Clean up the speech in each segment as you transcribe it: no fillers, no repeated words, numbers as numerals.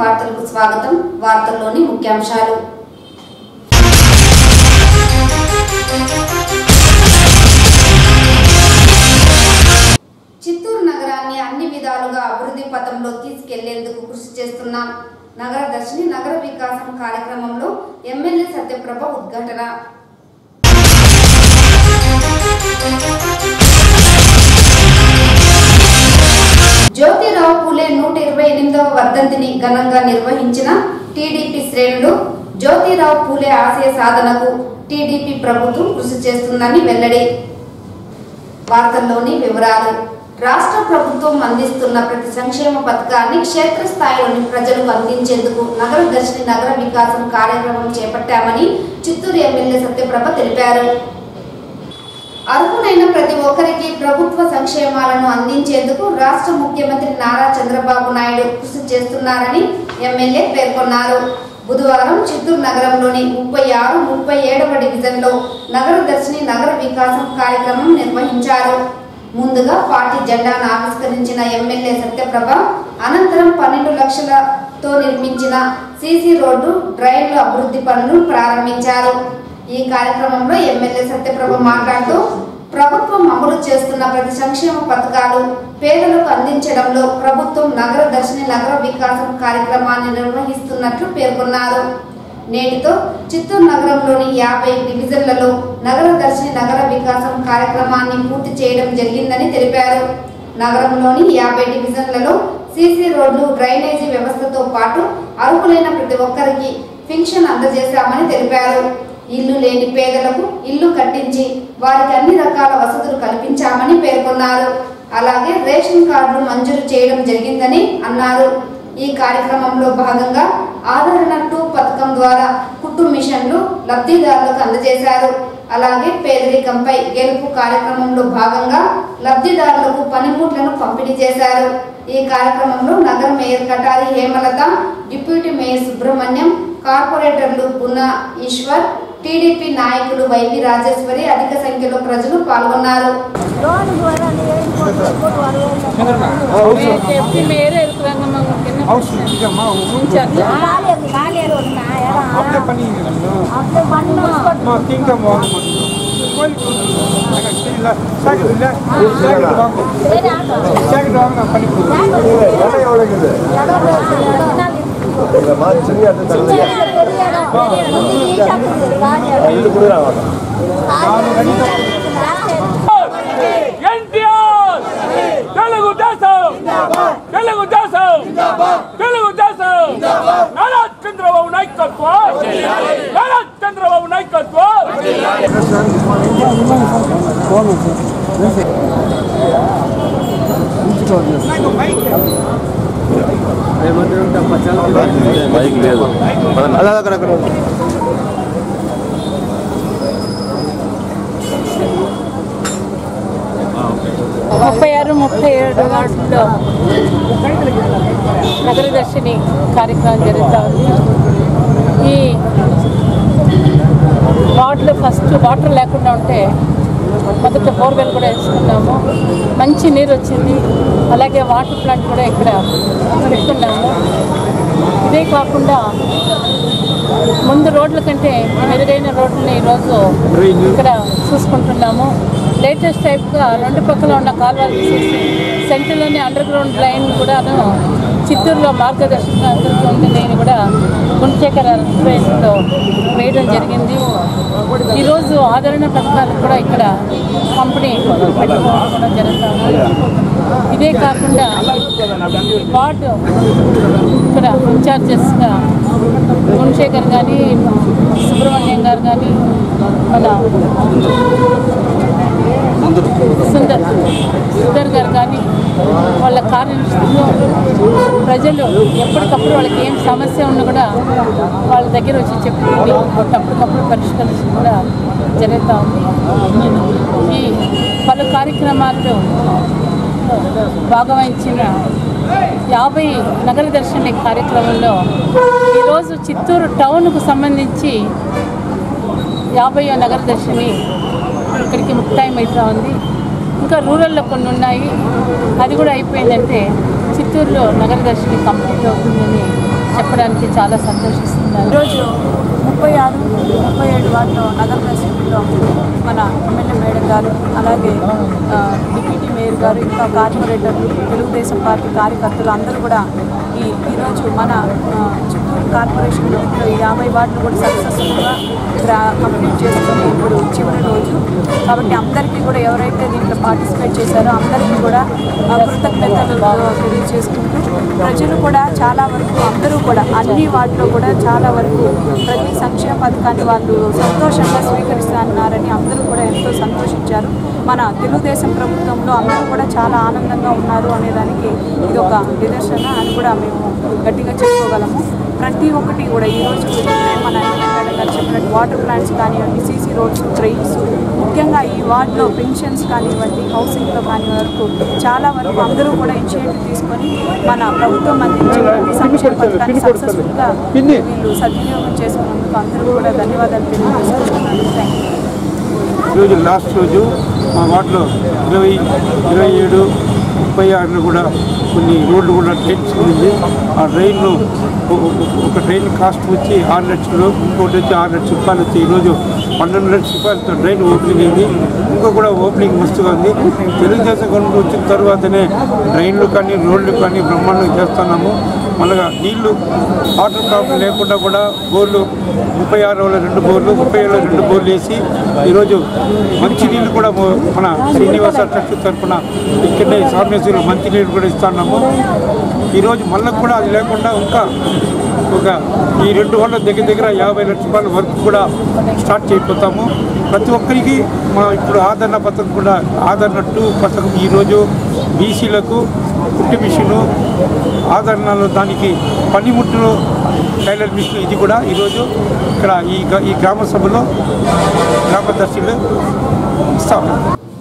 వార్తలకు స్వాగతం. వార్తల్లోని ముఖ్యాంశాలు. చిత్తూరు నగరాన్ని అన్ని విధాలుగా అభివృద్ధి పథంలో తీసుకెళ్లేందుకు కృషి చేస్తున్నాం. నగర దర్శిని నగర వికాసం కార్యక్రమంలో ఎమ్మెల్యే సత్యప్రభ ఉద్ఘాటన. జ్యోతిరావు పూలే 128వ వర్ధంతిని ఘనంగా నిర్వహించిన టీడీపీ శ్రేణులు జ్యోతిరావు పూలే ఆశయ సాధనకు టీడీపీ ప్రభుత్వం కృషి చేస్తుందని వెల్లడి. వార్తల్లోని వివరాలు. రాష్ట్ర ప్రభుత్వం అందిస్తున్న ప్రతి సంక్షేమ పథకాన్ని క్షేత్రస్థాయిలోని ప్రజలకు అందించేందుకు నగర దర్శిని నగర వికాసం కార్యక్రమం చేపట్టామని చిత్తూరు ఎమ్మెల్యే సత్యప్రభ తెలిపారు. అర్హులైన ప్రతి ఒక్కరికి ప్రభుత్వ సంక్షేమాలను అందించేందుకు రాష్ట్ర ముఖ్యమంత్రి నారా చంద్రబాబు నాయుడు కృషి చేస్తున్నారని ఎమ్మెల్యే పేర్కొన్నారు. బుధవారం చిత్తూరు నగరంలోని 36, 37వ డివిజన్లో నగర దర్శిని నగర వికాసం కార్యక్రమం నిర్వహించారు. ముందుగా పార్టీ జెండాను ఆవిష్కరించిన ఎమ్మెల్యే సత్యప్రభ అనంతరం 12 లక్షలతో నిర్మించిన సీసీ రోడ్డు, డ్రైన్ల అభివృద్ధి పనులు ప్రారంభించారు. ఈ కార్యక్రమంలో ఎమ్మెల్యే సత్యప్రభ మాట్లాడుతూ ప్రభుత్వం అమలు చేస్తున్న ప్రతి సంక్షేమ పథకాలు పేదలకు అందించడంలో ప్రభుత్వం నగర దర్శిని నగర వికాసం కార్యక్రమాన్ని నిర్వహిస్తున్నట్లు పేర్కొన్నారు. నేటితో చిత్తూరు నగరంలోని 50 డివిజన్లలో నగర దర్శిని నగర వికాసం కార్యక్రమాన్ని పూర్తి చేయడం జరిగిందని తెలిపారు. నగరంలోని 50 డివిజన్లలో సీసీ రోడ్లు, డ్రైనేజీ వ్యవస్థతో పాటు అర్హులైన ప్రతి ఒక్కరికి పింఛన్ అందజేశామని తెలిపారు. ఇల్లు లేని పేదలకు ఇల్లు కట్టించి వారికి అన్ని రకాల వసతులు కల్పించామని పేర్కొన్నారు. అలాగే రేషన్ కార్డులు మంజూరు చేయడం జరిగిందని అన్నారు. ఈ కార్యక్రమంలో భాగంగా ఆదరణ 2 పథకం ద్వారా కుట్టు మిషన్లు లబ్ధిదారులకు అందజేశారు. అలాగే పేదరికంపై గెలుపు కార్యక్రమంలో భాగంగా లబ్ధిదారులకు పనిముట్లను పంపిణీ చేశారు. ఈ కార్యక్రమంలో నగర mayor Katari Hemalatha, deputy mayor Subrahmanyam, కార్పొరేటర్లు గున్నా ఈశ్వర్, టీడీపీ నాయకులు వైవి రాజేశ్వరి, అధిక సంఖ్యలో ప్రజలు పాల్గొన్నారు. చంద్రబాబు నాయకత్వం, చంద్రబాబు నాయకత్వం. బైక్ లేదు. 36, 37 వార్డుల్లో నగర దర్శిని కార్యక్రమం జరుగుతూ ఉంది. ఈ వార్డులో ఫస్ట్ వాటర్ లేకుండా ఉంటే మొదట బోర్వెల్ కూడా వేసుకున్నాము. మంచి నీరు వచ్చింది. అలాగే వాటర్ ప్లాంట్ కూడా ఇక్కడ పెట్టుకున్నాము. ఇదే కాకుండా ముందు రోడ్ల కంటే మెరుగైన రోడ్లని ఈరోజు ఇక్కడ చూసుకుంటున్నాము. లేటెస్ట్ టైప్గా 2 పక్కల ఉన్న కాలువలు తీసేసి సెంటర్లోని అండర్ గ్రౌండ్ డ్రైన్ కూడాను చిత్తూరులో మార్గదర్శకం నేను కూడా గుంటేకర ఆధ్వర్యంలో వేయడం జరిగింది. ఈరోజు ఆదరణ పథకాలు కూడా ఇక్కడ పంపిణీ పెట్టుకోవడం జరుగుతుంది. ఇదే కాకుండా వార్డు ఇక్కడ ఇన్ఛార్జెస్గా గుణశేఖర్ కానీ, సుబ్రహ్మణ్యం గారు కానీ, మన సుందర్ గారు కానీ వాళ్ళ కార్యదర్శిలో ప్రజలు ఎప్పటికప్పుడు వాళ్ళకి ఏం సమస్య ఉన్నా కూడా వాళ్ళ దగ్గర వచ్చి చెప్పుకుని అప్పటికప్పుడు పరిష్కరించడం కూడా జరుగుతూ ఉంది. ఈ పలు కార్యక్రమాల్లో భాగవహించిన 50 నగర దర్శిని కార్యక్రమంలో ఈరోజు చిత్తూరు టౌన్కు సంబంధించి 50వ నగర దర్శిని ఇక్కడికి ముక్తాయం అవుతూ ఉంది. ఇంకా రూరల్లో కొన్ని ఉన్నాయి, అది కూడా అయిపోయిందంటే చిత్తూరులో నగర దర్శిని కంప్లీట్ అవుతుందని చెప్పడానికి చాలా సంతోషిస్తున్నారు. ఈరోజు 36, 37 వార్డులో నగర పరిషత్లో మన ఎమ్మెల్యే మేడం గారు, అలాగే డిప్యూటీ మేయర్ గారు, ఇంకా కార్పొరేటర్లు, తెలుగుదేశం పార్టీ కార్యకర్తలు అందరూ కూడా ఈరోజు మన చిత్తూరు కార్పొరేషన్లో 50 వార్డులు కూడా సక్సెస్ఫుల్గా కంప్లీట్ చేసుకొని ఇప్పుడు చివరి రోజు. కాబట్టి అందరికీ కూడా ఎవరైతే దీంట్లో పార్టిసిపేట్ చేశారో అందరికీ కూడా కృతజ్ఞతలు తెలియజేసుకుంటూ, ప్రజలు కూడా చాలా వరకు అందరూ కూడా అన్ని వార్డులో కూడా చాలా వరకు ప్రతి సంక్షేమ పథకాన్ని వాళ్ళు సంతోషంగా స్వీకరిస్తున్నారని అందరూ కూడా ఎంతో సంతోషించారు. మన తెలుగుదేశం ప్రభుత్వంలో అందరూ కూడా చాలా ఆనందంగా ఉన్నారు అనేదానికి ఇది ఒక నిదర్శన అని కూడా మేము గట్టిగా చెప్పుకోగలము. ప్రతి ఒక్కటి కూడా ఈరోజు మన ఎమ్మెల్యే మేడం గారు చెప్పినట్టు వాటర్ ప్లాంట్స్ కానివ్వండి, సీసీ రోడ్స్, ట్రైన్స్, ముఖ్యంగా ఈ వార్డులో పెన్షన్స్ కానివ్వండి, హౌసింగ్లో కానివ్వరకు చాలా వరకు అందరూ కూడా ఇనిషియేటివ్ తీసుకొని మన ప్రభుత్వం అందించే ప్రతి సంక్షేమ పథకాన్ని సక్సెస్ఫుల్గా వీళ్ళు సద్వినియోగం చేసుకున్నందుకు అందరూ కూడా ధన్యవాదాలు తెలియజేసుకుంటున్నాను. Thank you. ఈరోజు లాస్ట్ రోజు మా వార్డులో 20, 27, 36లో కూడా కొన్ని రోడ్లు కూడా ట్రైన్స్ ఉంది. ఆ ట్రైన్లు ఒక ట్రైన్ కాస్ట్ వచ్చి 6 లక్షలు, ఇంకోటి వచ్చి 6 లక్షల రూపాయలు వచ్చి ఈరోజు 12 లక్షల రూపాయలతో ట్రైన్ ఓపెనింగ్ అయింది. ఇంకా కూడా ఓపెనింగ్ మస్తుగా ఉంది. తెలుగుదేశం గవర్నమెంట్ వచ్చిన తర్వాతనే ట్రైన్లు కానీ రోడ్లు కానీ బ్రహ్మాండంగా చేస్తున్నాము. మళ్ళీ నీళ్లు వాటర్ ప్రాబ్లం లేకుండా కూడా బోర్లు 36లో 2 బోర్లు, 37లో 2 బోర్లు వేసి ఈరోజు మంచి నీళ్ళు కూడా మన శ్రీనివాస ట్రస్ట్ తరఫున ఇక్కడనే సామేశ్వరంలో మంచి నీళ్ళు కూడా ఇస్తున్నాము. ఈరోజు మళ్ళీ కూడా అది లేకుండా ఇంకా ఈ 2 వార్డుల దగ్గర 50 లక్షల రూపాయల వరకు కూడా స్టార్ట్ చేయబోతాము. ప్రతి ఒక్కరికి ఇప్పుడు ఆదరణ పథకం కూడా ఆదరణ 2 పథకం ఈరోజు బీసీలకు కుట్టి మిషను ఆదరణలో దానికి పనిముట్లు టైలర్ మిషన్ ఇది కూడా ఈరోజు ఇక్కడ ఈ గ్రామ సభలో గ్రామదర్శులు ఇస్తాము.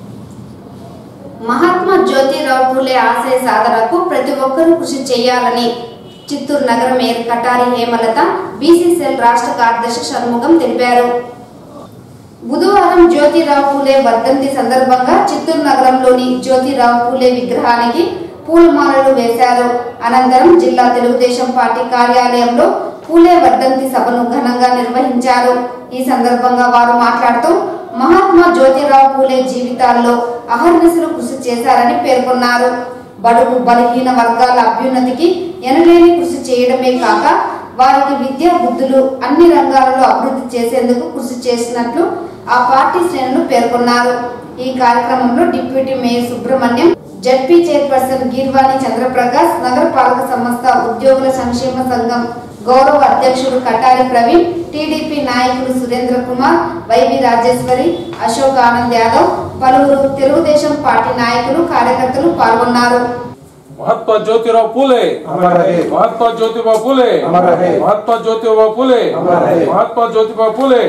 మహాత్మా జ్యోతిరావు పూలే ఆశయ సాధనకు ప్రతి ఒక్కరూ కృషి చేయాలని చిత్తూరు నగర మేయర్ కటారి హేమలత బీసీసీఎల్ రాష్ట్ర కార్యదర్శి షణ్ముగం తెలిపారు. బుధవారం జ్యోతిరావు పూలే వర్ధంతి సందర్భంగా చిత్తూరు నగరంలోని జ్యోతిరావు పూలే విగ్రహానికి పూలమాలలు వేశారు. అనంతరం జిల్లా తెలుగుదేశం పార్టీ కార్యాలయంలో పూలే వర్ధంతి సభను ఘనంగా నిర్వహించారు. ఈ సందర్భంగా వారు మాట్లాడుతూ మహాత్మా జ్యోతిరావు పూలే జీవితాల్లో అహర్నిశలు కృషి చేశారని పేర్కొన్నారు. బడుగు బలహీన వర్గాల అభ్యున్నతికి ఎనలేని కృషి చేయడమే కాక వారికి విద్యా బుద్ధులు అన్ని రంగాలలో అభివృద్ధి చేసేందుకు కృషి చేసినట్లు ఆ పార్టీ శ్రేణులు పేర్కొన్నారు. ఈ కార్యక్రమంలో deputy mayor Subrahmanyam, ZP chairperson Geervani Chandraprakash, నగరపాలక సంస్థ ఉద్యోగుల సంక్షేమ సంఘం గౌరవ అధ్యక్షుడు కటారి ప్రవీణ్, టీడీపీ నాయకులు సురేంద్ర కుమార్, వైవి రాజేశ్వరి, అశోక్ ఆనంద్ యాదవ్, పలువురు తెలుగుదేశం పార్టీ నాయకులు కార్యకర్తలు పాల్గొన్నారు. महात्मा ज्योतिराव फूले, महात्मा ज्योतिबा फूले, महात्मा ज्योतिबा फूले, महात्मा ज्योतिबा फूले.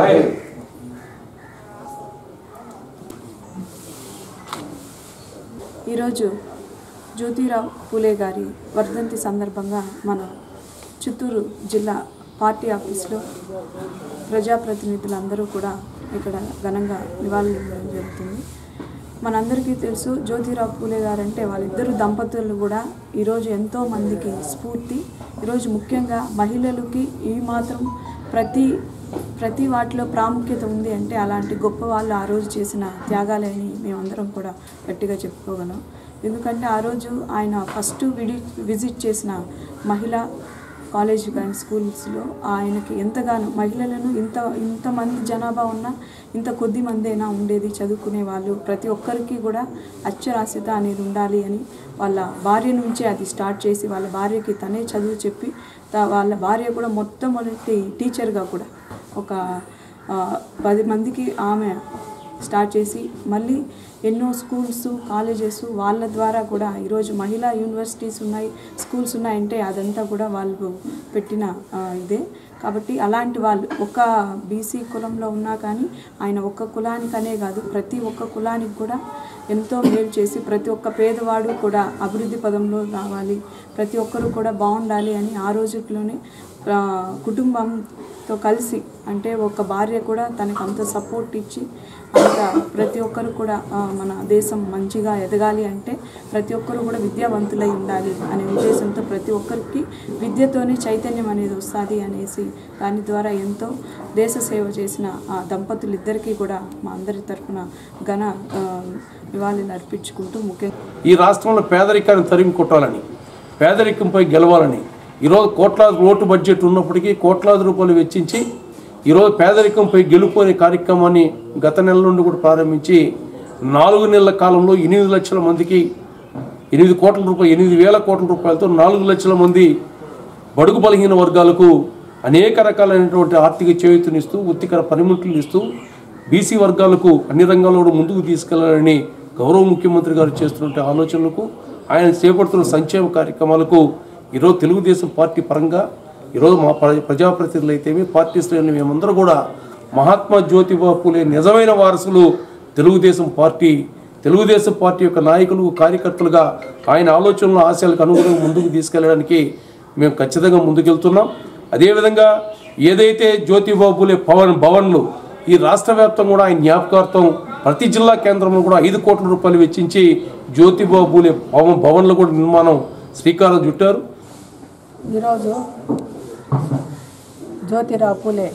ఈరోజు జ్యోతిరావు పూలే గారి వర్ధంతి సందర్భంగా మన చిత్తూరు జిల్లా పార్టీ ఆఫీస్లో ప్రజాప్రతినిధులందరూ కూడా ఇక్కడ ఘనంగా నివాళులు ఇవ్వడం జరుగుతుంది. మనందరికీ తెలుసు జ్యోతిరావు పూలే గారంటే వాళ్ళిద్దరు దంపతులు కూడా ఈరోజు ఎంతోమందికి స్ఫూర్తి. ఈరోజు ముఖ్యంగా మహిళలకి ఈ మాత్రం ప్రతి వాటిలో ప్రాముఖ్యత ఉంది అంటే అలాంటి గొప్ప వాళ్ళు ఆ రోజు చేసిన త్యాగాలని మేమందరం కూడా గట్టిగా చెప్పుకోగలం. ఎందుకంటే ఆ రోజు ఆయన ఫస్ట్ విజిట్ చేసిన మహిళా కాలేజ్ అండ్ స్కూల్స్లో ఆయనకి ఎంతగానో మహిళలను ఇంతమంది జనాభా ఉన్నా ఇంత కొద్ది మంది అయినా ఉండేది చదువుకునే వాళ్ళు, ప్రతి ఒక్కరికి కూడా అక్షరాస్యత అనేది ఉండాలి అని వాళ్ళ భార్య నుంచే అది స్టార్ట్ చేసి వాళ్ళ భార్యకి తనే చదువు చెప్పి వాళ్ళ భార్య కూడా మొట్టమొదటి టీచర్గా కూడా ఒక 10 మందికి ఆమె స్టార్ట్ చేసి మళ్ళీ ఎన్నో స్కూల్స్ కాలేజెస్ వాళ్ళ ద్వారా కూడా ఈరోజు మహిళా యూనివర్సిటీస్ ఉన్నాయి, స్కూల్స్ ఉన్నాయంటే అదంతా కూడా వాళ్ళు పెట్టిన ఇదే. కాబట్టి అలాంటి వాళ్ళు ఒక బీసీ కులంలో ఉన్నా కానీ ఆయన ఒక్క కులానికనే కాదు ప్రతి ఒక్క కులానికి కూడా ఎంతో మేలు చేసి ప్రతి ఒక్క పేదవాడు కూడా అభివృద్ధి పదంలో రావాలి, ప్రతి ఒక్కరు కూడా బాగుండాలి అని ఆ రోజుల్లోనే కుటుంబంతో కలిసి అంటే ఒక భార్య కూడా తనకు అంత సపోర్ట్ ఇచ్చి అంత ప్రతి ఒక్కరు కూడా మన దేశం మంచిగా ఎదగాలి అంటే ప్రతి ఒక్కరు కూడా విద్యావంతులై ఉండాలి అనే ఉద్దేశంతో ప్రతి ఒక్కరికి విద్యతోనే చైతన్యం అనేది వస్తుంది అనేసి దాని ద్వారా ఎంతో దేశ సేవ చేసిన ఆ దంపతులిద్దరికీ కూడా మా అందరి తరఫున ఘన నివాళులు అర్పించుకుంటూ ముఖ్యంగా ఈ రాష్ట్రంలో పేదరికాన్ని తరిమి కొట్టాలని, పేదరికంపై గెలవాలని ఈరోజు కోట్లాది ఓటు బడ్జెట్ ఉన్నప్పటికీ కోట్లాది రూపాయలు వెచ్చించి ఈరోజు పేదరికంపై గెలుపు అనే కార్యక్రమాన్ని గత నెల నుండి కూడా ప్రారంభించి 4 నెలల కాలంలో 8 లక్షల మందికి 8 కోట్ల రూపాయలు 8,000 కోట్ల రూపాయలతో 4 లక్షల మంది బడుగు బలహీన వర్గాలకు అనేక రకాలైనటువంటి ఆర్థిక చేయూతనిస్తూ వృత్తికర పనిముట్లు ఇస్తూ బీసీ వర్గాలకు అన్ని రంగాల్లో ముందుకు తీసుకెళ్లాలని గౌరవ ముఖ్యమంత్రి గారు చేస్తున్న ఆలోచనలకు ఆయన చేపడుతున్న సంక్షేమ కార్యక్రమాలకు ఈరోజు తెలుగుదేశం పార్టీ పరంగా ఈరోజు మా ప్రజాప్రతినిధులు అయితేమి పార్టీ శ్రేణులు మేమందరూ కూడా మహాత్మా జ్యోతిబా పూలే నిజమైన వారసులు తెలుగుదేశం పార్టీ యొక్క నాయకులు కార్యకర్తలుగా ఆయన ఆలోచనలు ఆశయాలకు అనుగుణంగా ముందుకు తీసుకెళ్లడానికి మేము ఖచ్చితంగా ముందుకెళ్తున్నాం. అదేవిధంగా ఏదైతే జ్యోతిబా పూలే భవన్లు ఈ రాష్ట్ర వ్యాప్తంగా కూడా ఆయన జ్ఞాపకార్థం ప్రతి జిల్లా కేంద్రంలో కూడా 5 కోట్ల రూపాయలు వెచ్చించి జ్యోతిబా పూలే భవన్లు కూడా నిర్మాణం శ్రీకారం చుట్టారు. ఈరోజు జ్యోతిరావు పూలే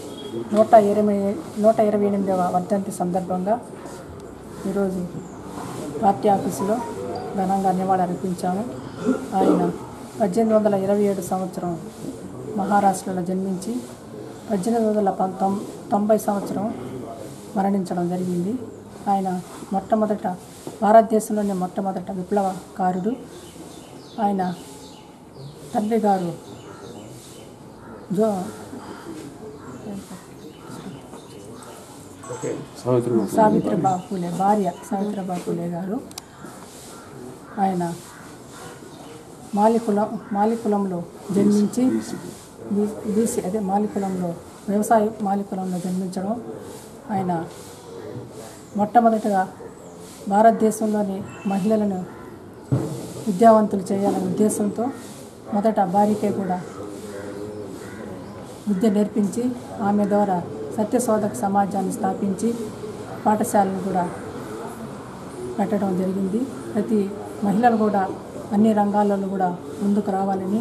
128వ వర్ధంతి సందర్భంగా ఈరోజు పార్టీ ఆఫీసులో ఘనంగా నివాళులు అర్పించాము. ఆయన 1827 సంవత్సరం మహారాష్ట్రలో జన్మించి 1890 సంవత్సరం మరణించడం జరిగింది. ఆయన భారతదేశంలోనే మొట్టమొదట విప్లవకారుడు. ఆయన తండ్రి గారు సావిత్రిబాయి పూలే, భార్య సావిత్రిబాయి పూలే గారు. ఆయన మాలికులంలో జన్మించి బీసీ మాలికులంలో వ్యవసాయ మాలికులంలో జన్మించడం. ఆయన మొట్టమొదటిగా భారతదేశంలోని మహిళలను విద్యావంతులు చేయాలనే ఉద్దేశంతో మొదట భార్యకే కూడా విద్య నేర్పించి ఆమె ద్వారా సత్యశోధక సమాజాన్ని స్థాపించి పాఠశాలను కూడా పెట్టడం జరిగింది. ప్రతి మహిళలు కూడా అన్ని రంగాలలో కూడా ముందుకు రావాలని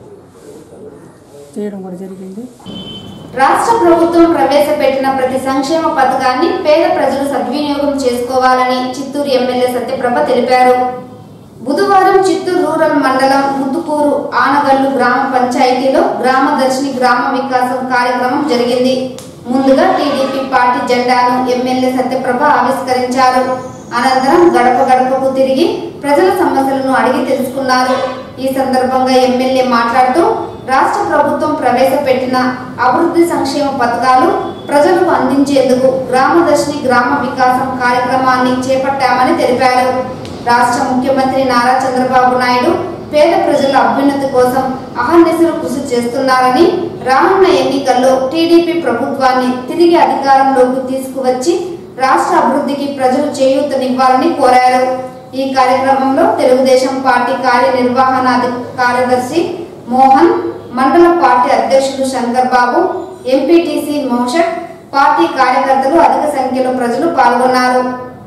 చేయడం కూడా జరిగింది. రాష్ట్ర ప్రభుత్వం ప్రవేశపెట్టిన ప్రతి సంక్షేమ పథకాన్ని పేద ప్రజలు సద్వినియోగం చేసుకోవాలని చిత్తూరు ఎమ్మెల్యే సత్యప్రభ తెలిపారు. బుధవారం చిత్తూరు రూరల్ మండలం ముద్దుకూరు ఆనగల్లు గ్రామ పంచాయతీలో గ్రామ దర్శిని గ్రామ వికాసం కార్యక్రమం జరిగింది. ముందుగా టీడీపీ పార్టీ జెండాను ఎమ్మెల్యే సత్యప్రభ ఆవిష్కరించారు. అనంతరం గడప గడపకు తిరిగి ప్రజల సమస్యలను అడిగి తెలుసుకున్నారు. ఈ సందర్భంగా ఎమ్మెల్యే మాట్లాడుతూ రాష్ట్ర ప్రభుత్వం ప్రవేశపెట్టిన అభివృద్ధి సంక్షేమ పథకాలు ప్రజలకు అందించేందుకు గ్రామ దర్శిని గ్రామ వికాసం కార్యక్రమాన్ని చేపట్టామని తెలిపారు. రాష్ట్ర ముఖ్యమంత్రి నారా చంద్రబాబు నాయుడు పేద ప్రజల అభ్యున్నతి కోసం అహర్నిశలు కృషి చేస్తున్నారని, రానున్న ఎన్నికల్లో టీడీపీ ప్రభుత్వాన్ని తిరిగి అధికారంలోకి తీసుకువచ్చి రాష్ట్ర అభివృద్ధికి ప్రజలు చేయూతనివ్వాలని కోరారు. ఈ కార్యక్రమంలో తెలుగుదేశం పార్టీ కార్యనిర్వహణ కార్యదర్శి మోహన్, మండల పార్టీ అధ్యక్షుడు శంకర్ బాబు, ఎంపీటీసీ మోషక్, పార్టీ కార్యకర్తలు అధిక సంఖ్యలో ప్రజలు పాల్గొన్నారు.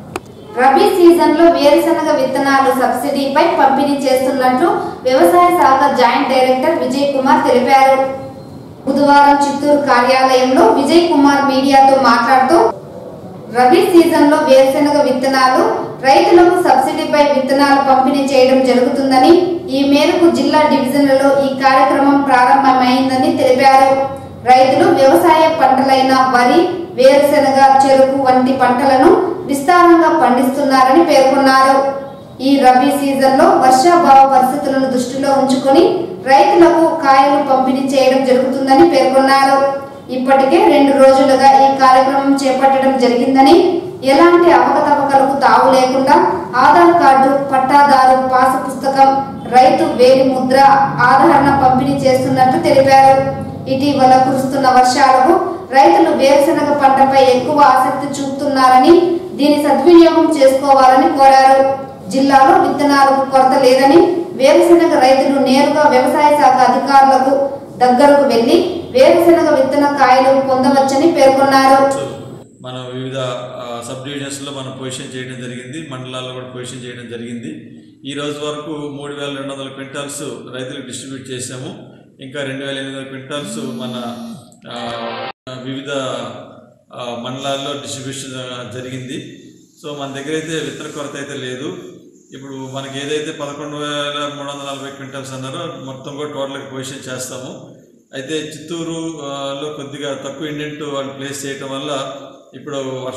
రబీ సీజన్ లో వేరుశనగ విత్తనాలు సబ్సిడీపై పంపిణీ చేస్తున్నట్లు వ్యవసాయ శాఖ జాయింట్ డైరెక్టర్ విజయ్ కుమార్ తెలిపారు. బుధవారం చిత్తూరు కార్యాలయంలో విజయ్ కుమార్ మీడియాతో మాట్లాడుతూ రబీ సీజన్ లో వేరుశనగ విత్తనాలు రైతులకు సబ్సిడీపై విత్తనాలు పంపిణీ చేయడం జరుగుతుందని, ఈ మేరకు జిల్లా డివిజన్లలో ఈ కార్యక్రమం ప్రారంభమైందని తెలిపారు. రైతులు వ్యవసాయ పంటలైన వరి, వేరుశనగ, చెరుకు వంటి పంటలను విస్తారంగా పండిస్తున్నారని పేర్కొన్నారు. ఈ రబీ సీజన్ లో వర్షాభావ పరిస్థితులను దృష్టిలో ఉంచుకొని రైతులకు కాయలు పంపిణీ చేయడం జరుగుతుందని పేర్కొన్నారు. ఇప్పటికే 2 రోజులుగా ఈ కార్యక్రమం చేపట్టడం జరిగిందని, ఎలాంటి అవకతవకలకు తావు లేకుండా ఆధార్ కార్డు, పట్టాదారు పాసు పుస్తకం, రైతు వేలి ముద్ర ఆధారణ పంపిణీ చేస్తున్నట్లు తెలిపారు. ఇటీవల కురుస్తున్న వర్షాలకు రైతులు వేరుశనగ పంటపై ఎక్కువ ఆసక్తి చూపుతున్నారని, దీని సద్వినియోగం చేసుకోవాలని కోరారు. జిల్లాలో విత్తనాలకు కొరత లేదని, వేరుశనగ రైతులు నేరుగా వ్యవసాయ శాఖ అధికారులకు దగ్గరకు వెళ్లి వేరుశెనగ విత్తన కాయలు పొందవచ్చని పేర్కొన్నారు. మన వివిధ సబ్ డివిజన్స్లో మనం పొజిషన్ చేయడం జరిగింది, మండలాల్లో కూడా పొజిషన్ చేయడం జరిగింది. ఈ రోజు వరకు 3,200 క్వింటాల్స్ రైతులకు డిస్ట్రిబ్యూట్ చేశాము. ఇంకా 2,800 క్వింటాల్స్ మన వివిధ మండలాల్లో డిస్ట్రిబ్యూషన్ జరిగింది. సో మన దగ్గర అయితే విత్తన కొరత అయితే లేదు. ఇప్పుడు మనకి ఏదైతే 11,340 క్వింటాల్స్ అన్నారో మొత్తం కూడా టోటల్గా పొజిషన్ చేస్తాము. అయితే చిత్తూరులో కొద్దిగా తక్కువ ఇండెంట్ వాళ్ళు ప్లేస్ చేయటం వల్ల ఇప్పుడు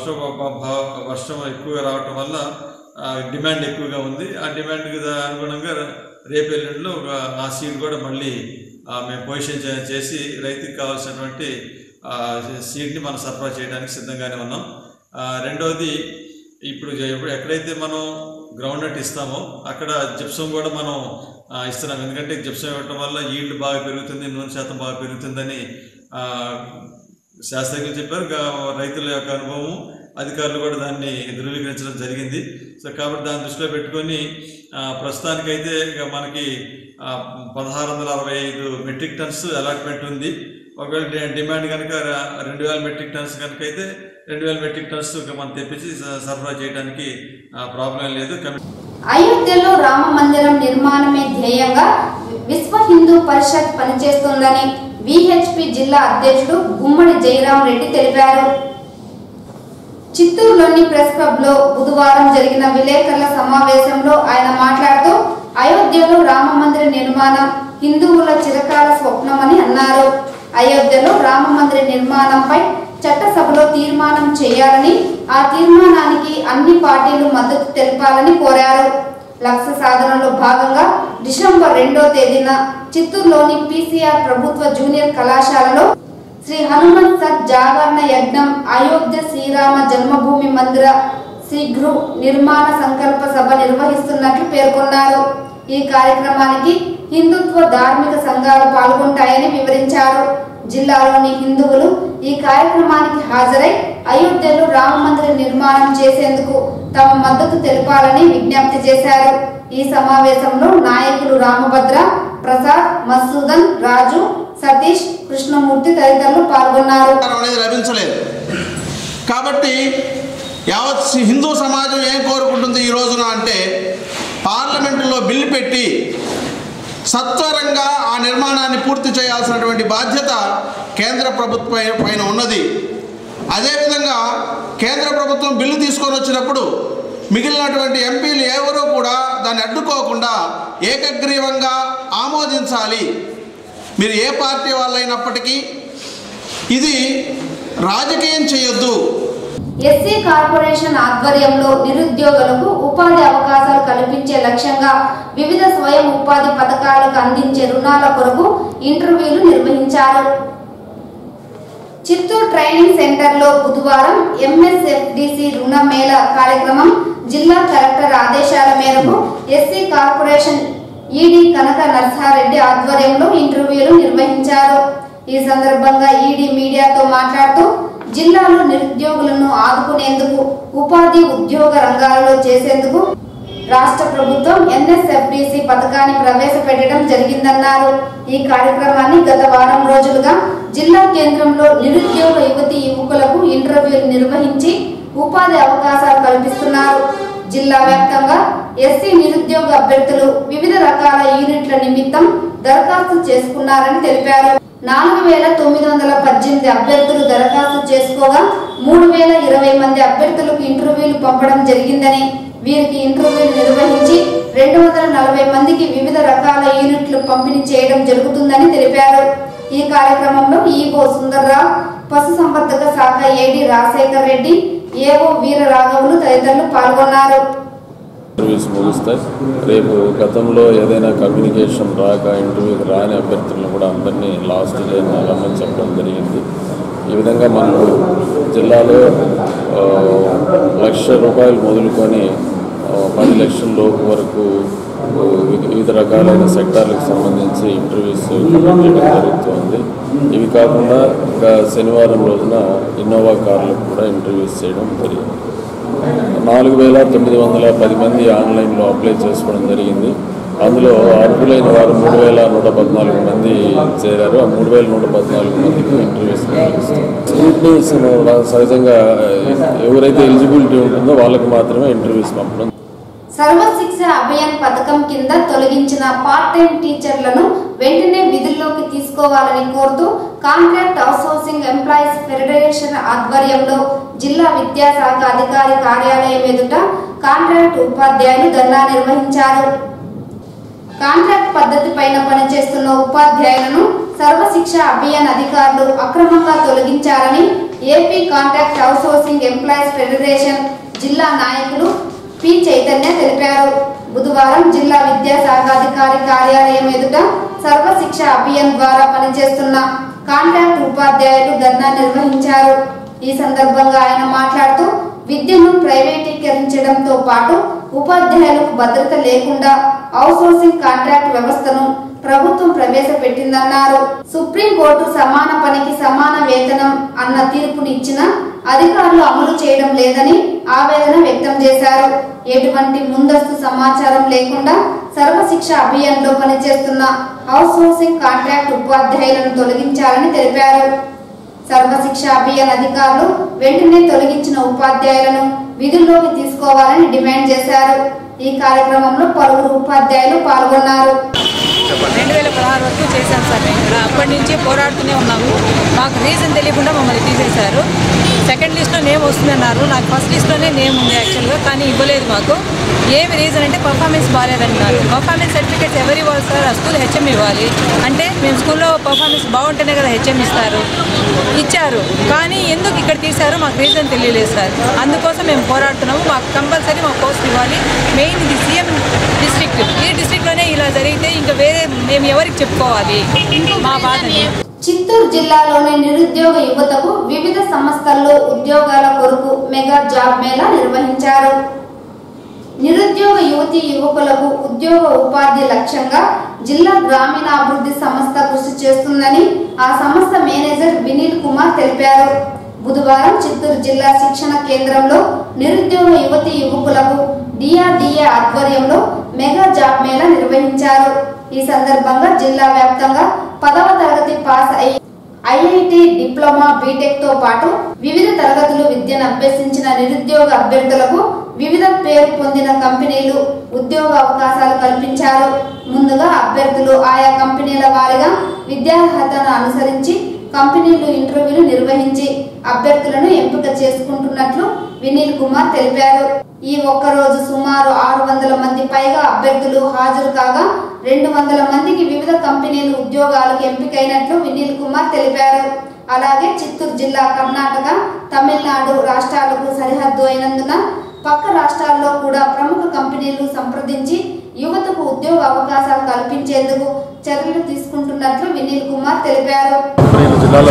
వర్షం ఎక్కువగా రావటం వల్ల డిమాండ్ ఎక్కువగా ఉంది. ఆ డిమాండ్కి అనుగుణంగా రేపు ఎల్లుండిలో ఆ సీడ్ కూడా మళ్ళీ మేము పొజిషన్ చేసి రైతుకి కావాల్సినటువంటి సీడ్ని మనం సరఫరా చేయడానికి సిద్ధంగానే ఉన్నాం. రెండవది ఇప్పుడు ఎక్కడైతే మనం గ్రౌండ్ నట్ ఇస్తామో అక్కడ జిప్సం కూడా మనం ఇస్తున్నాం. ఎందుకంటే జిప్సం ఇవ్వటం వల్ల ఈల్డ్ బాగా పెరుగుతుంది, నూనె శాతం బాగా పెరుగుతుందని శాస్త్రజ్ఞులు చెప్పారు. రైతుల యొక్క అనుభవం, అధికారులు కూడా దాన్ని ధృవీకరించడం జరిగింది. సో కాబట్టి దాన్ని దృష్టిలో పెట్టుకొని ప్రస్తుతానికైతే మనకి 1,665 మెట్రిక్ టన్స్ అలాట్మెంట్ ఉంది. ఒకవేళ డిమాండ్ కనుక 2,000 మెట్రిక్ టన్స్ కనుక అయితే 2,000 మెట్రిక్ టన్స్ మనం తెప్పించి సరఫరా చేయడానికి ప్రాబ్లం లేదు. అయోధ్యలో రామ మందిరం నిర్మాణమే ధ్యేయంగా విశ్వ హిందూ పరిషత్ పనిచేస్తోందని విహెచ్పి జిల్లా అధ్యక్షుడు గుమ్మడి జయరాం రెడ్డి తెలిపారు. చిత్తూరులోని ప్రెస్ క్లబ్ లో బుధవారం జరిగిన విలేకరుల సమావేశంలో ఆయన మాట్లాడుతూ అయోధ్యలో రామ మందిర నిర్మాణం హిందువుల చిరకాల స్వప్నమని అన్నారు. అయోధ్యలో రామ మందిర నిర్మాణంపై చట్టసభలో తీర్మానం చేయాలని, ఆ తీర్మానానికి అన్ని పార్టీలు మద్దతు తెలపాలని కోరారు. లక్ష్య సాధనలో భాగంగా డిసెంబర్ 2వ తేదీన చిత్తూరులోని పిసిఆర్ ప్రభుత్వ జూనియర్ కళాశాలలో శ్రీ హనుమత్ సత్ జాగరణ యజ్ఞం అయోధ్య శ్రీరామ జన్మభూమి మందిర శీఘ్ర నిర్మాణ సంకల్ప సభ నిర్వహిస్తున్నట్లు పేర్కొన్నారు. ఈ కార్యక్రమానికి హిందుత్వ ధార్మిక సంఘాలు పాల్గొంటాయని వివరించారు. జిల్లాలోని హిందువులు ఈ కార్యక్రమానికి హాజరై అయోధ్యలో రామ మందిర నిర్మాణం చేసేందుకు తమ మద్దతు తెలపాలని విజ్ఞప్తి చేశారు. ఈ సమావేశంలో నాయకులు రామభద్ర, ప్రసాద్, మసూదన్, రాజు, సతీష్, కృష్ణమూర్తి తదితరులు పాల్గొన్నారు. లభించలేదు కాబట్టి యావత్ హిందూ సమాజం ఏం కోరుకుంటుంది ఈ రోజున అంటే పార్లమెంటులో బిల్లు పెట్టి సత్వరంగా ఆ నిర్మాణాన్ని పూర్తి చేయాల్సినటువంటి బాధ్యత కేంద్ర ప్రభుత్వం పైన ఉన్నది. అదేవిధంగా కేంద్ర ప్రభుత్వం బిల్లు తీసుకొని వచ్చినప్పుడు మిగిలినటువంటి ఎంపీలు ఎవరూ కూడా దాన్ని అడ్డుకోకుండా ఏకగ్రీవంగా ఆమోదించాలి. మీరు ఏ పార్టీ వాళ్ళైనప్పటికీ ఇది రాజకీయం చేయొద్దు. ఎస్సీ కార్పొరేషన్ ఆధ్వర్యంలో నిరుద్యోగులకు ఉపాధి అవకాశాలు కల్పించే లక్ష్యంగా వివిధ స్వయం ఉపాధి పథకాలకు అందించే రుణాల కొరకు ఇంటర్వ్యూలు నిర్వహించారు. చిత్తూరు ట్రైనింగ్ సెంటర్లో బుధవారం ఎంఎస్ఎఫ్డిసి రుణ మేళ కార్యక్రమం జిల్లా కలెక్టర్ ఆదేశాల మేరకు SC corporation ED Kanaka Narsareddy ఆధ్వర్యంలో ఇంటర్వ్యూలు నిర్వహించారు. ఈ సందర్భంగా ఈడీ మీడియాతో మాట్లాడుతూ జిల్లాలో నిరుద్యోగులను ఆదుకునేందుకు ఉపాధి ఉద్యోగ రంగాలలో చేసేందుకు రాష్ట్ర ప్రభుత్వం ఎన్ఎస్ఎఫ్డిసి పథకాన్ని ప్రవేశపెట్టడం జరిగిందన్నారు. ఈ కార్యక్రమాన్ని గత వారం రోజులుగా జిల్లా కేంద్రంలో నిరుద్యోగ యువతి యువకులకు ఇంటర్వ్యూలు నిర్వహించి ఉపాధి అవకాశాలు కల్పిస్తున్నారు. జిల్లా వ్యాప్తంగా ఎస్సీ నిరుద్యోగ అభ్యర్థులు వివిధ రకాల యూనిట్ల నిమిత్తం దరఖాస్తు చేసుకున్నారని తెలిపారు. 4,918 అభ్యర్థులు దరఖాస్తు చేసుకోగా 3,020 మంది అభ్యర్థులకు ఇంటర్వ్యూలు పంపడం జరిగిందని, వీరికి ఇంటర్వ్యూలు నిర్వహించి 240 మందికి వివిధ రకాల యూనిట్లు పంపిణీ చేయడం జరుగుతుందని తెలిపారు. ఈ కార్యక్రమంలో ఈఓ సుందర్రావు, పశుసంవర్ధక శాఖ ఏడీ రాజశేఖర్ రెడ్డి, ఏఓ వీర రాఘవులు తదితరులు పాల్గొన్నారు. ఇంటర్వ్యూస్ ముగిస్తాయి. రేపు గతంలో ఏదైనా కమ్యూనికేషన్ రాక ఇంటర్వ్యూకి రాని అభ్యర్థులను కూడా అందరినీ లాస్ట్ డేట్ రమ్మని చెప్పడం జరిగింది. ఈ విధంగా మనకు జిల్లాలో 1,00,000 రూపాయలు మొదలుకొని 10 లక్షల లోపు వరకు వివిధ రకాలైన సెక్టార్లకు సంబంధించి ఇంటర్వ్యూస్ కండక్ట్ చేయడం జరుగుతుంది. ఇవి కాకుండా ఇంకా శనివారం రోజున ఇన్నోవా కార్లకు కూడా ఇంటర్వ్యూస్ చేయడం జరిగింది. 4,910 మంది ఆన్లైన్లో అప్లై చేసుకోవడం జరిగింది. అందులో అర్హులైన వారు 3114 మంది చేరారు. ఆ 3114 మందికి ఇంటర్వ్యూస్ స్క్రూటినీస్ సహజంగా ఎవరైతే ఎలిజిబిలిటీ ఉంటుందో వాళ్ళకి మాత్రమే ఇంటర్వ్యూస్ పంపడం. సర్వశిక్ష అభియాన్ పథకం కింద తొలగించిన పార్ట్ టైం టీచర్లను వెంటనే విధుల్లోకి తీసుకోవాలని కోరుతూ కాంట్రాక్ట్ అవుట్సోర్సింగ్ ఎంప్లాయీస్ ఫెడరేషన్ ఆధ్వర్యంలో జిల్లా విద్యాశాఖ అధికారి కార్యాలయం ఎదుట కాంట్రాక్ట్ ఉపాధ్యాయులు ధర్నా నిర్వహించారు. కాంట్రాక్ట్ పద్ధతి పైన పనిచేస్తున్న ఉపాధ్యాయులను సర్వశిక్ష అభియాన్ అధికారులు అక్రమంగా తొలగించారని AP contract outsourcing employees federation జిల్లా నాయకులు పి చైతన్య తెలిపారు. బుధవారం జిల్లా విద్యాశాఖ అధికారి కార్యాలయం ఎదుట సర్వశిక్ష అభియాన్ ద్వారా పనిచేస్తున్న కాంట్రాక్ట్ ఉపాధ్యాయులు ధర్నా నిర్వహించారు. ఈ సందర్భంగా ఆయన మాట్లాడుతూ విద్యను ప్రైవేటీకరించడంతో పాటు ఉపాధ్యాయులకు భద్రత లేకుండా అవుట్సోర్సింగ్ కాంట్రాక్ట్ వ్యవస్థను ప్రభుత్వం ప్రవేశపెట్టిందన్నారు. సుప్రీంకోర్టు సమాన పనికి సమాన వేతనం అన్న తీర్పునిచ్చిన అధికారులు అమలు చేయడం లేదని ఆవేదన వ్యక్తం చేశారు. ఎటువంటి ముందస్తు సమాచారం లేకుండా సర్వశిక్ష అభియాన్లో పనిచేస్తున్న అవుట్సోర్సింగ్ కాంట్రాక్ట్ ఉపాధ్యాయులను తొలగించాలని తెలిపారు. సర్వశిక్ష అభియాన్ అధికారులు వెంటనే తొలగించిన ఉపాధ్యాయులను విధుల్లోకి తీసుకోవాలని డిమాండ్ చేశారు. ఈ కార్యక్రమంలో పలువురు ఉపాధ్యాయులు పాల్గొన్నారు. 2016 వరకు చేశాం సార్. మేము ఇక్కడ అప్పటి నుంచి పోరాడుతూనే ఉన్నాము. మాకు రీజన్ తెలియకుండా మమ్మల్ని తీసేశారు. సెకండ్ లిస్ట్లో నేమ్ వస్తుందన్నారు. నాకు ఫస్ట్ లిస్ట్లోనే నేమ్ ఉంది యాక్చువల్గా, కానీ ఇవ్వలేదు మాకు. ఏమి రీజన్ అంటే పర్ఫార్మెన్స్ బాగాలేదంటున్నారు. పర్ఫార్మెన్స్ సర్టిఫికేట్స్ ఎవరు ఇవ్వాలి సార్? ఆ స్కూల్ హెచ్ఎం ఇవ్వాలి. అంటే మేము స్కూల్లో పర్ఫార్మెన్స్ బాగుంటేనే కదా హెచ్ఎం ఇస్తారు. ఇచ్చారు, కానీ ఎందుకు ఇక్కడ తీశారో మాకు రీజన్ తెలియలేదు సార్. అందుకోసం మేము పోరాడుతున్నాము. మాకు కంపల్సరీ మా పోస్ట్ ఇవ్వాలి. మెయిన్ ఇది సీఎం డిస్ట్రిక్ట్. ఈ డిస్ట్రిక్ట్లోనే ఇలా జరిగితే ఇంకా వేరే మేము ఎవరికి చెప్పుకోవాలి మా బాధని? చిత్తూరు జిల్లాలోని నిరుద్యోగ యువతకు వివిధ సంస్థల్లో ఉద్యోగాల కొరకు మెగా జాబ్ మేళా నిర్వహించారు. నిరుద్యోగ యువతీ యువకులకు ఉద్యోగ ఉపాధి లక్ష్యంగా జిల్లా గ్రామీణాభివృద్ధి సంస్థ కృషి చేస్తుందని ఆ సంస్థ మేనేజర్ వినీల్ కుమార్ తెలిపారు. బుధవారం చిత్తూరు జిల్లా శిక్షణ కేంద్రంలో నిరుద్యోగ యువతీ యువకులకు డిఆర్డిఏ ఆధ్వర్యంలో మెగా జాబ్ మేళా నిర్వహించారు. ఈ సందర్భంగా జిల్లా వ్యాప్తంగా 10వ తరగతి పాస్ అయి ఐఐటి, డిప్లొమా, బీటెక్ తో పాటు వివిధ తరగతులు విద్యను అభ్యసించిన నిరుద్యోగ అభ్యర్థులకు వివిధ పేరు పొందిన కంపెనీలు ఉద్యోగ అవకాశాలు కల్పించారు. ముందుగా అభ్యర్థులు ఆయా కంపెనీల వారీగా విద్యార్హతను అనుసరించి కంపెనీలు ఇంటర్వ్యూలు నిర్వహించి అభ్యర్థులను ఎంపిక చేసుకుంటున్నట్లు వినీల్ కుమార్ తెలిపారు. ఈ ఒక్కరోజు సుమారు 600 మంది పైగా అభ్యర్థులు హాజరు కాగా 200 మందికి వివిధ కంపెనీలు ఉద్యోగాలకు ఎంపికైనట్లు వినీల్ కుమార్ తెలిపారు. అలాగే చిత్తూరు జిల్లా కర్ణాటక, తమిళనాడు రాష్ట్రాలకు సరిహద్దు అయినందున పక్క రాష్ట్రాల్లో కూడా ప్రముఖ కంపెనీలు సంప్రదించి యువతకు ఉద్యోగ అవకాశాలు కల్పించేందుకు చర్యలు తీసుకుంటున్నట్లు వినీల్ కుమార్ తెలిపారు. జిల్లాలో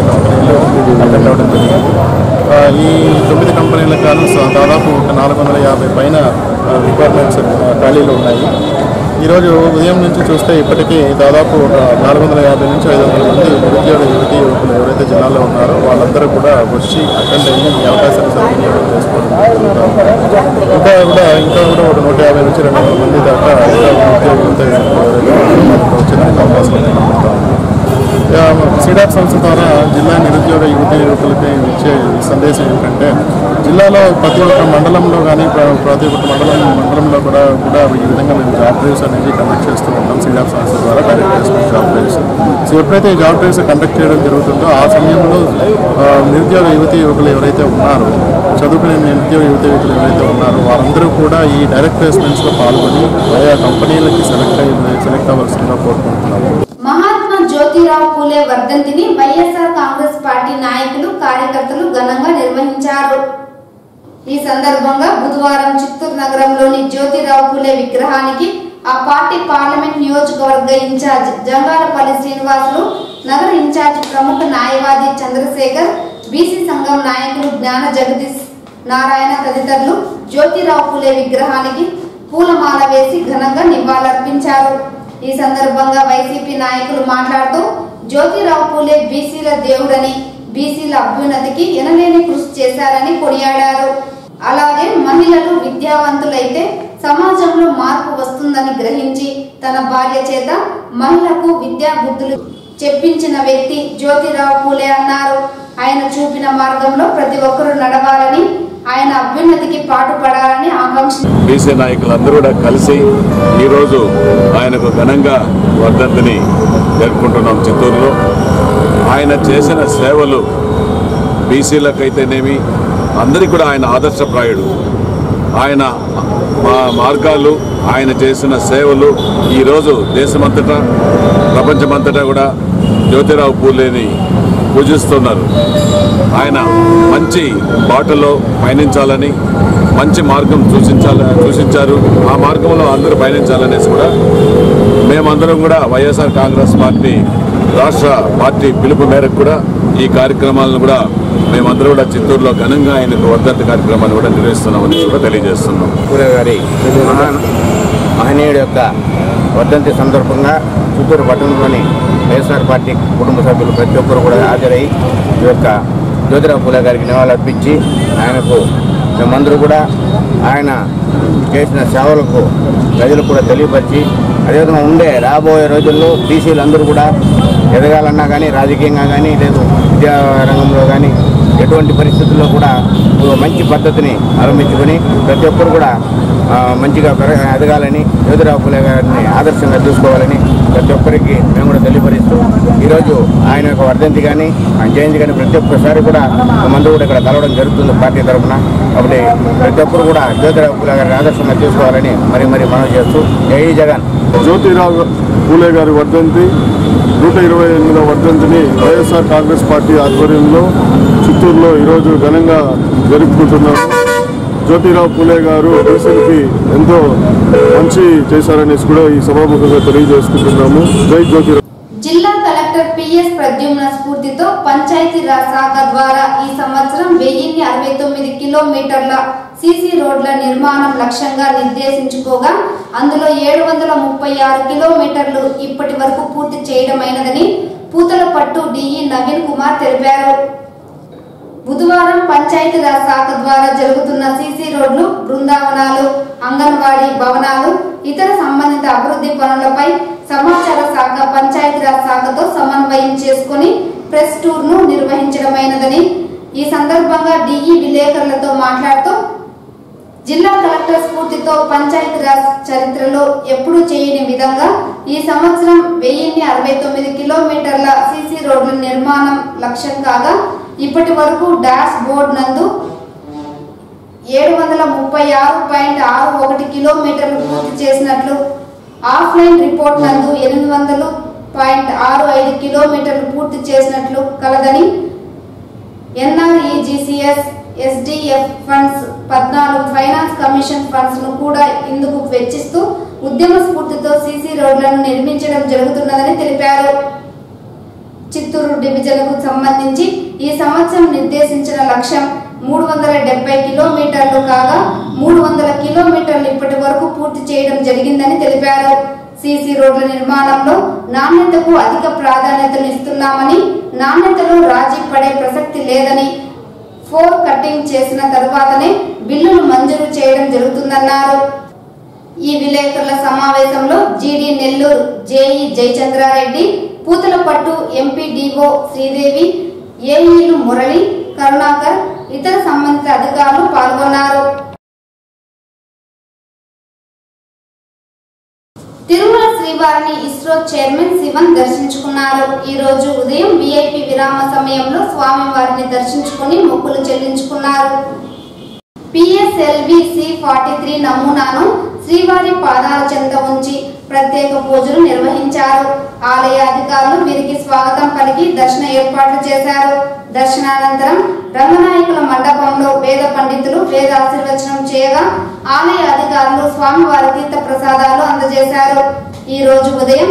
ఈ 9 కంపెనీలకు గాను దాదాపు 450 పైన రిక్వైర్మెంట్స్ ఖాళీలు ఉన్నాయి. ఈరోజు ఉదయం నుంచి చూస్తే ఇప్పటికీ దాదాపు 450 నుంచి 500 మంది నిరుద్యోగ యువతీ యువకులు ఎవరైతే జిల్లాలో ఉన్నారో వాళ్ళందరూ కూడా వచ్చి అటెండ్ అయ్యి ఈ అవకాశాలు సద్వినియోగం చేసుకోవడం. ఇంకా కూడా ఒక 150 నుంచి 200 మంది దాకా నిరుద్యోగ వచ్చేదానికి అవకాశం కనబడుతూ ఉంది. సీడాప్ సంస్థ ద్వారా జిల్లా నిరుద్యోగ యువతీ యువకులకి ఇచ్చే సందేశం ఏంటంటే జిల్లాలో ప్రతి ఒక్క మండలంలో కానీ ప్రతి ఒక్క మండలంలో కూడా ఈ విధంగా మేము జాబ్ డ్రైవ్స్ అనేది కండక్ట్ చేస్తూ ఉంటాం. సీడాప్ సంస్థ ద్వారా direct placement job drives. So ఎప్పుడైతే ఈ జాబ్ డ్రైవ్స్ కండక్ట్ చేయడం జరుగుతుందో ఆ సమయంలో నిరుద్యోగ యువతీ యువకులు ఎవరైతే ఉన్నారో, చదువుకునే నిరుద్యోగ యువతీ యువకులు ఎవరైతే ఉన్నారో వారందరూ కూడా ఈ డైరెక్ట్ ప్లేస్మెంట్స్లో పాల్గొని ఆయా కంపెనీలకి సెలెక్ట్ అవ్వాల్సిందిగా కోరుకుంటున్నాము. మహాత్మా జ్యోతిరావు పూలే వర్ధంతిని వైఎస్ఆర్ కాంగ్రెస్ పార్టీ నాయకులు, కార్యకర్తలు ఘనంగా నిర్వహించారు. ఈ సందర్భంగా బుధవారం చిత్తూరు నగరంలోని జ్యోతిరావు పూలే విగ్రహానికి ఆ పార్టీ పార్లమెంట్ నియోజకవర్గ ఇన్ఛార్జ్ జంగాలపల్లి శ్రీనివాసులు, నగర ఇన్ఛార్జ్ ప్రముఖ న్యాయవాది చంద్రశేఖర్, బీసీ సంఘం నాయకులు జ్ఞాన జగదీష్ నారాయణ తదితరులు జ్యోతిరావు పూలే విగ్రహానికి పూలమాల వేసి ఘనంగా నివాళులర్పించారు. ఈ సందర్భంగా వైసీపీ నాయకులు మాట్లాడుతూ జ్యోతిరావు పూలే బీసీల దేవుడని, బీసీల అభ్యున్నతికి ఎనలేని కృషి చేశారని కొనియాడారు. అలాగే మహిళలు విద్యావంతులైతే సమాజంలో మార్పు వస్తుందని గ్రహించి తన భార్య చేత మహిళకు విద్యా బుద్ధులు చెప్పించిన వ్యక్తి జ్యోతిరావు పూలే అన్నారు. ఆయన చూపిన మార్గంలో ప్రతి ఒక్కరూ నడవాలని, ఆయన అభ్యున్నతికి పాటుపడాలని ఆకాంక్ష. బీసీ నాయకులందరూ కూడా కలిసి ఈరోజు ఆయనకు ఘనంగా వర్ధంతిని జరుపుకుంటున్నాం. చిత్తూరులో ఆయన చేసిన సేవలు బీసీలకైతేనేమి అందరికీ కూడా ఆయన ఆదర్శప్రాయుడు. ఆయన మార్గాలు, ఆయన చేసిన సేవలు ఈరోజు దేశమంతటా ప్రపంచమంతటా కూడా జ్యోతిరావు పూలేని పూజిస్తున్నారు. ఆయన మంచి బాటలో పయనించాలని, మంచి మార్గం సూచించారు. ఆ మార్గంలో అందరూ పయనించాలనేసి కూడా మేమందరం కూడా వైఎస్ఆర్ కాంగ్రెస్ పార్టీ రాష్ట్ర పార్టీ పిలుపు మేరకు కూడా ఈ కార్యక్రమాలను కూడా మేమందరూ కూడా చిత్తూరులో ఘనంగా ఆయనకు వర్ధంతి కార్యక్రమాన్ని కూడా నిర్వహిస్తున్నామని కూడా తెలియజేస్తున్నాం. పూలే గారి మహనీయుడి యొక్క వర్ధంతి సందర్భంగా చిత్తూరు పట్టణంలోని వైఎస్ఆర్ పార్టీ కుటుంబ సభ్యులు ప్రతి ఒక్కరు కూడా హాజరై ఈ యొక్క జ్యోతిరావు పూలే గారికి నివాళులర్పించి ఆయనకు మేమందరూ కూడా ఆయన చేసిన సేవలకు ప్రజలకు కూడా తెలియపరిచి అదేవిధంగా ఉండే రాబోయే రోజుల్లో బీసీలు అందరూ కూడా ఎదగాలన్నా కానీ రాజకీయంగా కానీ లేదు విద్యా రంగంలో కానీ ఎటువంటి పరిస్థితుల్లో కూడా మంచి పద్ధతిని అవలంబించుకొని ప్రతి ఒక్కరు కూడా మంచిగా ఎదగాలని, జ్యోతిరావు పూలే గారిని ఆదర్శంగా చూసుకోవాలని ప్రతి ఒక్కరికి మేము కూడా తెలియపరుస్తూ ఈరోజు ఆయన యొక్క వర్ధంతి కానీ ఆయన జయంతి కానీ ప్రతి ఒక్కసారి కూడా మందు కూడా ఇక్కడ కలవడం జరుగుతుంది పార్టీ తరఫున. కాబట్టి ప్రతి ఒక్కరు కూడా జ్యోతిరావు పూలే గారిని ఆదర్శంగా చూసుకోవాలని మరి మనవి చేస్తూ జై జగన్. జ్యోతిరావు పూలే గారి వర్ధంతి 128వ వర్ధంతిని వైఎస్ఆర్ కాంగ్రెస్ పార్టీ ఆధ్వర్యంలో చిత్తూరులో ఈరోజు ఘనంగా జరుపుకుంటున్నాము. జ్యోతిరావు పూలే గారు దేశానికి ఎంతో మంచి చేశారనేసి కూడా ఈ సభాముఖంగా తెలియజేసుకుంటున్నాము. జై జ్యోతిరావు. జిల్లా కలెక్టర్ పిఎస్ ప్రద్యుమ్న స్ఫూర్తితో పంచాయతీరాజ్ శాఖ ద్వారా ఈ సంవత్సరం 1069 కిలోమీటర్ల సీసీ రోడ్ల నిర్మాణం లక్ష్యంగా నిర్దేశించుకోగా అందులో 736 కిలోమీటర్లు ఇప్పటి వరకు పూర్తి చేయడమైనదని పూతలపట్టు డిఈ నవీన్ కుమార్ తెలిపారు. బుధవారం పంచాయతీరాజ్ శాఖ ద్వారా జరుగుతున్న సీసీ రోడ్లు, బృందావనాలు, అంగన్వాడీ భవనాలు, ఇతర సంబంధిత అభివృద్ధి పనులపై సమాచార శాఖ పంచాయతీరాజ్ శాఖతో సమన్వయం చేసుకుని ప్రెస్ టూర్ ను నిర్వహించడమైనదని ఈ సందర్భంగా డిఈ విలేకరులతో మాట్లాడుతూ జిల్లా కలెక్టర్ స్ఫూర్తితో పంచాయతీరాజ్ చరిత్రలో ఎప్పుడూ చేయని విధంగా ఈ సంవత్సరం 1069 కిలోమీటర్ల సీసీ రోడ్ల నిర్మాణం లక్ష్యం కాగా ఇప్పటి వరకు డాష్ బోర్డు నందు 736.61 కిలోమీటర్లు పూర్తి చేసినట్లు, ఆఫ్లైన్ రిపోర్ట్ నందు 800.65 కిలోమీటర్లు పూర్తి చేసినట్లు కలదని, NREGCS SDF funds 14 finance commission funds ను కూడా ఇందుకు వెచ్చిస్తూ ఉద్యమ స్ఫూర్తితో సీసీ రోడ్లను నిర్మించడం జరుగుతున్నదని తెలిపారు. చిత్తూరు డివిజన్కు సంబంధించి ఈ సంవత్సరం నిర్దేశించిన లక్ష్యం 370 కిలోమీటర్లు కాగా 300 కిలోమీటర్లు ఇప్పటి వరకు పూర్తి చేయడం జరిగిందని తెలిపారు. సీసీ రోడ్ల నిర్మాణంలో నాణ్యతకు అధిక ప్రాధాన్యతను ఇస్తున్నామని, నాణ్యతలో రాజీ పడే ప్రసక్తి లేదని, 4 కట్టింగ్ చేసిన తర్వాతనే బిల్లులు మంజూరు చేయడం జరుగుతుందన్నారు. ఈ విలేకరుల సమావేశంలో GD Nellore JE Jayachandrareddy, Puthalapattu MPDO Sridevi, ఏఈలు మురళి, కరుణాకర్, ఇతర సంబంధిత అధికారులు పాల్గొన్నారు. తిరుమల శ్రీవారిని ఇస్రో చైర్మన్ శివన్ దర్శించుకున్నారు. ఈ రోజు ఉదయం విఐపి విరామ సమయంలో స్వామివారిని దర్శించుకుని మొక్కులు చెల్లించుకున్నారు. పిఎస్ఎల్వి C43 నమూనాను శ్రీవారి పాదాల చెంత ఉంచి ప్రత్యేక పూజలు నిర్వహించారు. ఆలయ అధికారులు వీరికి స్వాగతం పలికి దర్శన ఏర్పాట్లు చేశారు. దర్శనానంతరం రంగనాయకుల మండపంలో వేద పండితులు వేద ఆశీర్వచనం చేయగా ఆలయ అధికారులు స్వామివారి తీర్థ ప్రసాదాలు అందజేశారు. ఈ రోజు ఉదయం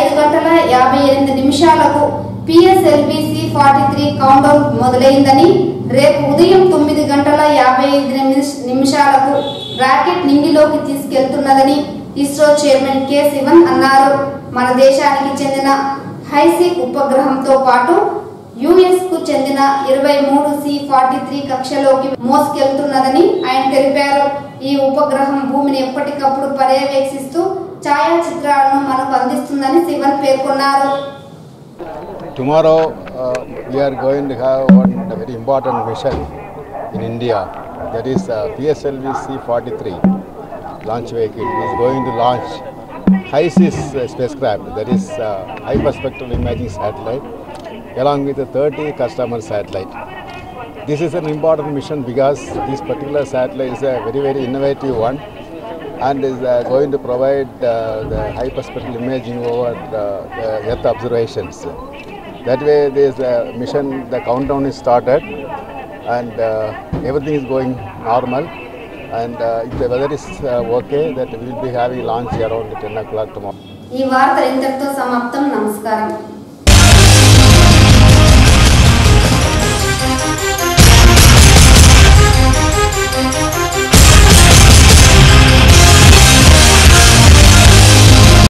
5:58 పిఎస్ఎల్వి C43 కౌంటౌన్ మొదలైందని, రేపు ఉదయం 9:55 రాకెట్ నింగిలోకి తీసుకెళ్తున్నదని ఇస్రో చైర్మన్ కె శివన్ అన్నారు. మన దేశానికి చెందిన హైసిక్ ఉపగ్రహంతో పాటు యుఎస్ కు చెందిన 23C43 కక్షలోకి మోసుకెళ్తున్నదని ఆయన తెలిపారు. ఈ ఉపగ్రహం భూమిని ఎప్పటికప్పుడు పర్యవేక్షిస్తూ ఛాయాచిత్రాలను మనకు అందిస్తుందని శివన్ పేర్కొన్నారు. Tomorrow we are going to have one very important mission in India, that is PSLV C43 launch vehicle is going to launch HISIS spacecraft, that is hyperspectral imaging satellite, along with a 30 customer satellite. This is an important mission because this particular satellite is a very innovative one and is going to provide the hyperspectral imaging over the Earth observations. That way this mission, the countdown is started and everything is going normal, and if the weather is okay, that we will be having launch around 10 o'clock tomorrow. ఈ వార్త ఇంతటితో సమాప్తం. నమస్కారం.